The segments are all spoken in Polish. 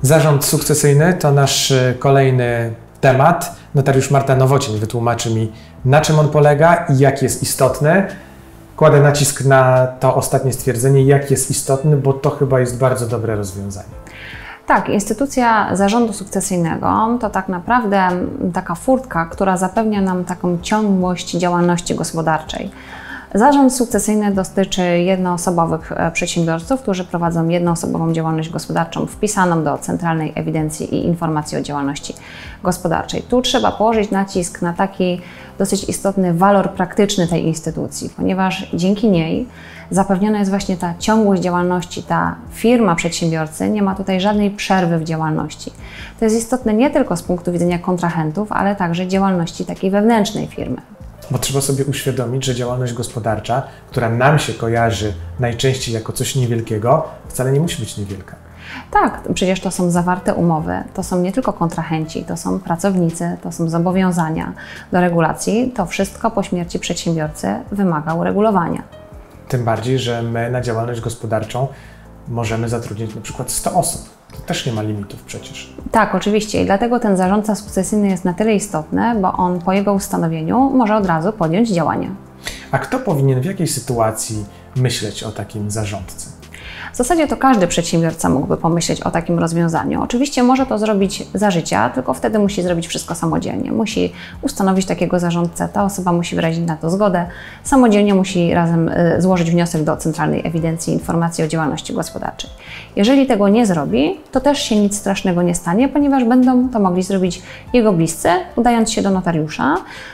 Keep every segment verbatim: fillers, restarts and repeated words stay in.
Zarząd sukcesyjny to nasz kolejny temat. Notariusz Marta Nowocień wytłumaczy mi, na czym on polega i jak jest istotny. Kładę nacisk na to ostatnie stwierdzenie, jak jest istotny, bo to chyba jest bardzo dobre rozwiązanie. Tak, instytucja zarządu sukcesyjnego to tak naprawdę taka furtka, która zapewnia nam taką ciągłość działalności gospodarczej. Zarząd sukcesyjny dotyczy jednoosobowych przedsiębiorców, którzy prowadzą jednoosobową działalność gospodarczą wpisaną do Centralnej Ewidencji i Informacji o Działalności Gospodarczej. Tu trzeba położyć nacisk na taki dosyć istotny walor praktyczny tej instytucji, ponieważ dzięki niej zapewniona jest właśnie ta ciągłość działalności, ta firma przedsiębiorcy nie ma tutaj żadnej przerwy w działalności. To jest istotne nie tylko z punktu widzenia kontrahentów, ale także działalności takiej wewnętrznej firmy. Bo trzeba sobie uświadomić, że działalność gospodarcza, która nam się kojarzy najczęściej jako coś niewielkiego, wcale nie musi być niewielka. Tak, przecież to są zawarte umowy, to są nie tylko kontrahenci, to są pracownicy, to są zobowiązania do regulacji. To wszystko po śmierci przedsiębiorcy wymaga uregulowania. Tym bardziej, że my na działalność gospodarczą możemy zatrudnić na przykład sto osób. To też nie ma limitów przecież. Tak, oczywiście i dlatego ten zarządca sukcesyjny jest na tyle istotny, bo on po jego ustanowieniu może od razu podjąć działania. A kto powinien w jakiej sytuacji myśleć o takim zarządcy? W zasadzie to każdy przedsiębiorca mógłby pomyśleć o takim rozwiązaniu. Oczywiście może to zrobić za życia, tylko wtedy musi zrobić wszystko samodzielnie. Musi ustanowić takiego zarządcę, ta osoba musi wyrazić na to zgodę, samodzielnie musi razem złożyć wniosek do Centralnej Ewidencji i Informacji o Działalności Gospodarczej. Jeżeli tego nie zrobi, to też się nic strasznego nie stanie, ponieważ będą to mogli zrobić jego bliscy, udając się do notariusza.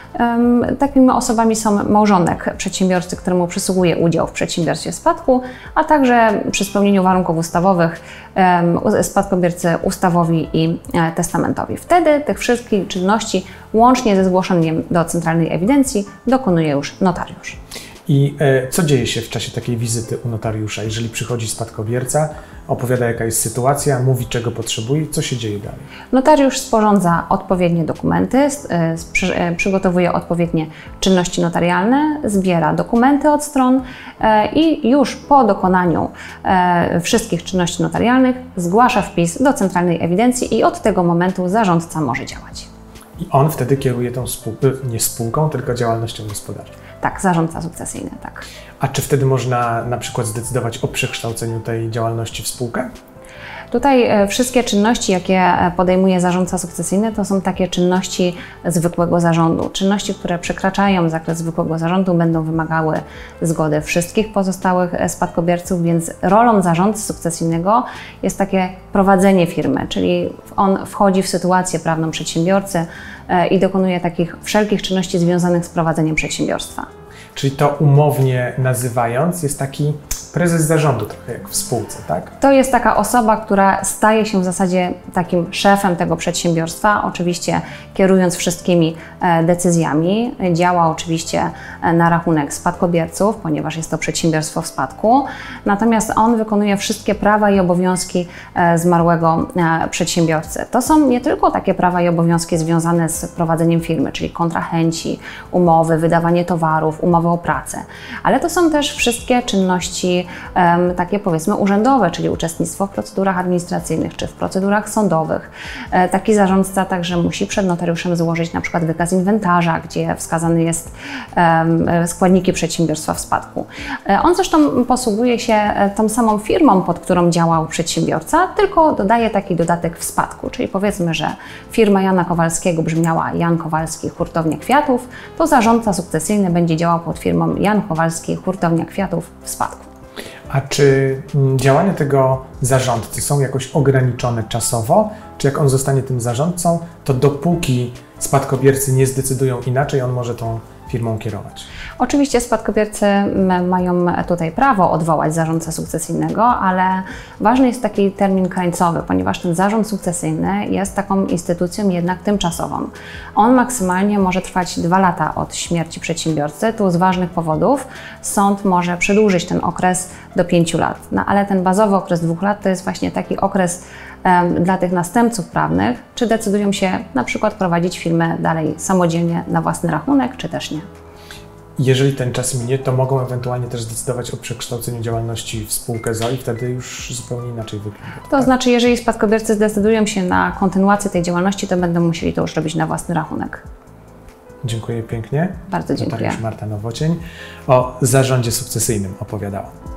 Um, takimi osobami są małżonek przedsiębiorcy, któremu przysługuje udział w przedsiębiorstwie w spadku, a także przy spełnieniu warunków ustawowych um, spadkobiercy ustawowi i e, testamentowi. Wtedy tych wszystkich czynności, łącznie ze zgłoszeniem do Centralnej Ewidencji, dokonuje już notariusz. I e, co dzieje się w czasie takiej wizyty u notariusza? Jeżeli przychodzi spadkobierca, opowiada jaka jest sytuacja, mówi czego potrzebuje, co się dzieje dalej? Notariusz sporządza odpowiednie dokumenty, e, przy, e, przygotowuje odpowiednie czynności notarialne, zbiera dokumenty od stron e, i już po dokonaniu e, wszystkich czynności notarialnych zgłasza wpis do Centralnej Ewidencji i od tego momentu zarządca może działać. I on wtedy kieruje tą spółką, nie spółką, tylko działalnością gospodarczą. Tak, zarządca sukcesyjny, tak. A czy wtedy można na przykład zdecydować o przekształceniu tej działalności w spółkę? Tutaj wszystkie czynności, jakie podejmuje zarządca sukcesyjny, to są takie czynności zwykłego zarządu. Czynności, które przekraczają zakres zwykłego zarządu, będą wymagały zgody wszystkich pozostałych spadkobierców, więc rolą zarządcy sukcesyjnego jest takie prowadzenie firmy, czyli on wchodzi w sytuację prawną przedsiębiorcy i dokonuje takich wszelkich czynności związanych z prowadzeniem przedsiębiorstwa. Czyli to umownie nazywając jest taki prezes zarządu, trochę jak w spółce, tak? To jest taka osoba, która staje się w zasadzie takim szefem tego przedsiębiorstwa, oczywiście kierując wszystkimi decyzjami. Działa oczywiście na rachunek spadkobierców, ponieważ jest to przedsiębiorstwo w spadku. Natomiast on wykonuje wszystkie prawa i obowiązki zmarłego przedsiębiorcy. To są nie tylko takie prawa i obowiązki związane z prowadzeniem firmy, czyli kontrahenci, umowy, wydawanie towarów, umowy o pracę, ale to są też wszystkie czynności Um, takie powiedzmy urzędowe, czyli uczestnictwo w procedurach administracyjnych czy w procedurach sądowych. E, taki zarządca także musi przed notariuszem złożyć na przykład wykaz inwentarza, gdzie wskazany jest um, składniki przedsiębiorstwa w spadku. E, on zresztą posługuje się tą samą firmą, pod którą działał przedsiębiorca, tylko dodaje taki dodatek w spadku, czyli powiedzmy, że firma Jana Kowalskiego brzmiała Jan Kowalski Hurtownia Kwiatów, to zarządca sukcesyjny będzie działał pod firmą Jan Kowalski Hurtownia Kwiatów w spadku. A czy działania tego zarządcy są jakoś ograniczone czasowo? Czy jak on zostanie tym zarządcą, to dopóki spadkobiercy nie zdecydują inaczej, on może tą firmą kierować? Oczywiście spadkobiercy mają tutaj prawo odwołać zarządcę sukcesyjnego, ale ważny jest taki termin krańcowy, ponieważ ten zarząd sukcesyjny jest taką instytucją jednak tymczasową. On maksymalnie może trwać dwa lata od śmierci przedsiębiorcy. Tu z ważnych powodów sąd może przedłużyć ten okres do pięciu lat. No, ale ten bazowy okres dwóch lat to jest właśnie taki okres um, dla tych następców prawnych, czy decydują się na przykład prowadzić firmę dalej samodzielnie na własny rachunek, czy też nie. jeżeli ten czas minie, to mogą ewentualnie też zdecydować o przekształceniu działalności w spółkę z o o i wtedy już zupełnie inaczej wygląda. To tak? znaczy, jeżeli spadkobiercy zdecydują się na kontynuację tej działalności, to będą musieli to już robić na własny rachunek. Dziękuję pięknie. Bardzo dziękuję. Notariusz Marta Nowocień o zarządzie sukcesyjnym opowiadała.